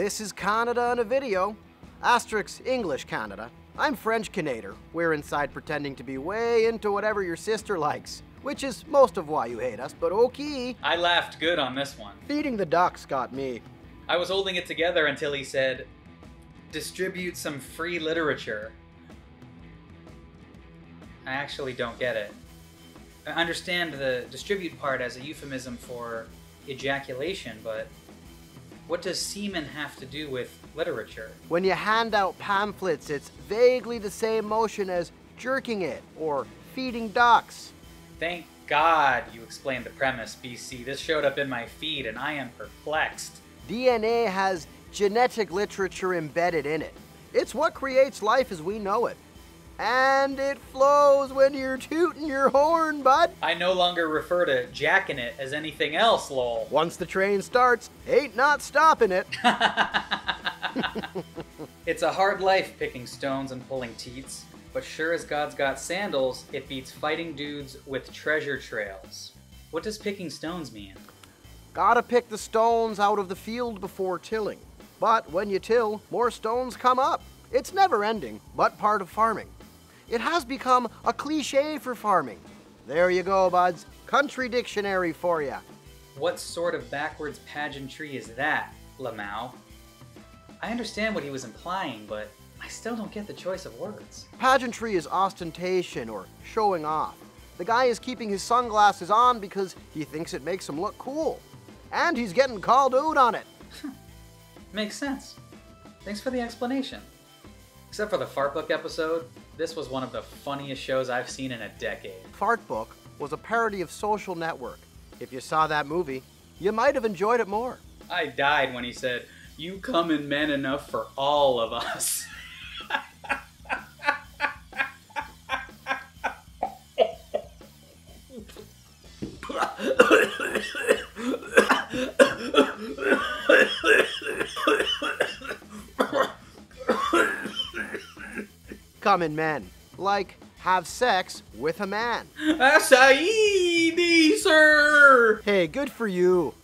This is Canada in a video. Asterix English Canada. I'm French Canadian. We're inside pretending to be way into whatever your sister likes, which is most of why you hate us, but okay. I laughed good on this one. Feeding the ducks got me. I was holding it together until he said, distribute some free literature. I actually don't get it. I understand the distribute part as a euphemism for ejaculation, but what does semen have to do with literature? When you hand out pamphlets, it's vaguely the same motion as jerking it or feeding ducks. Thank God you explained the premise, BC. This showed up in my feed and I am perplexed. DNA has genetic literature embedded in it. It's what creates life as we know it. And it flows when you're tooting your horn, bud. I no longer refer to jacking it as anything else, lol. Once the train starts, ain't not stopping it. It's a hard life picking stones and pulling teats, but sure as God's got sandals, it beats fighting dudes with treasure trails. What does picking stones mean? Gotta pick the stones out of the field before tilling. But when you till, more stones come up. It's never ending, but part of farming. It has become a cliche for farming. There you go, buds. Country dictionary for ya. What sort of backwards pageantry is that, Lamau? I understand what he was implying, but I still don't get the choice of words. Pageantry is ostentation or showing off. The guy is keeping his sunglasses on because he thinks it makes him look cool. And he's getting called out on it. Makes sense. Thanks for the explanation. Except for the Fart Book episode, this was one of the funniest shows I've seen in a decade. Fart Book was a parody of Social Network. If you saw that movie, you might have enjoyed it more. I died when he said, "You come in men enough for all of us." Come in men. Like, have sex with a man. Acai, sir! Hey, good for you.